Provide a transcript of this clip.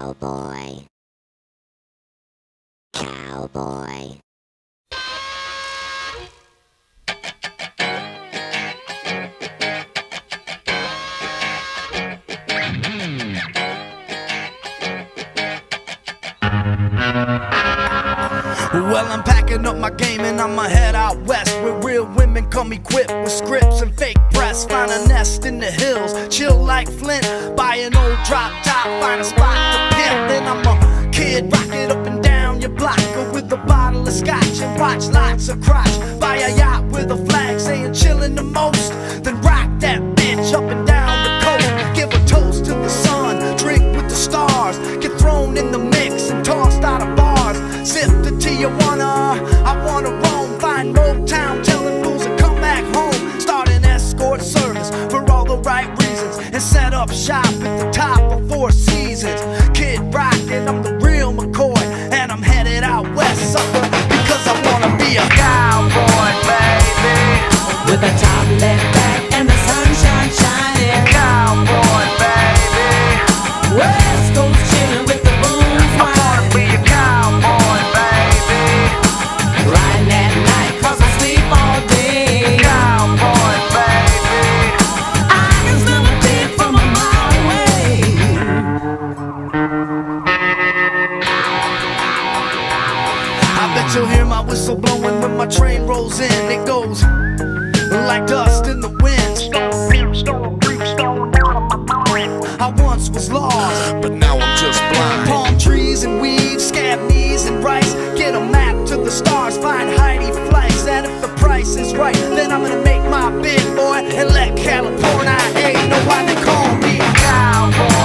Cowboy. Cowboy. Well, I'm packing up my game and I'ma head out west, where real women come equipped with scripts and fake breasts. Find a nest in the hills, chill like Flint. Buy an old drop top, find a spot to pimp. Then I'm a kid, rock it up and down your block, go with a bottle of scotch and watch lots of crotch. Buy a yacht with a flag saying chillin' the most, then rock that bitch up and down the coast. Give a toast to the sun, drink with the stars, get thrown in the mix and tossed out of bars. Sip the Tijuana, I wanna roam, find Motown, telling fools to come back home. Start an escort service for all the right reasons, and set up shop at the top of Four Seasons. Kid rockin', I'm the real McCoy, and I'm headed out west, sucker, because I wanna be a cowboy, baby. With a top left back and the sunshine shining. Cowboy, baby. West Coast chillin' with the booms I wanna be a cowboy, baby. riding at night 'cause I sleep all day. Cowboy, baby. I can smell a dick from a mile away. I bet you'll hear my whistle blowing when my train rolls in. It goes like dust in the wind. I once was lost, but now I'm just blind. palm trees and weeds, scab knees and rice. Get a map to the stars, find Heidi flights. And if the price is right, then I'm gonna make my bid, boy, and let California know why they call me Cowboy.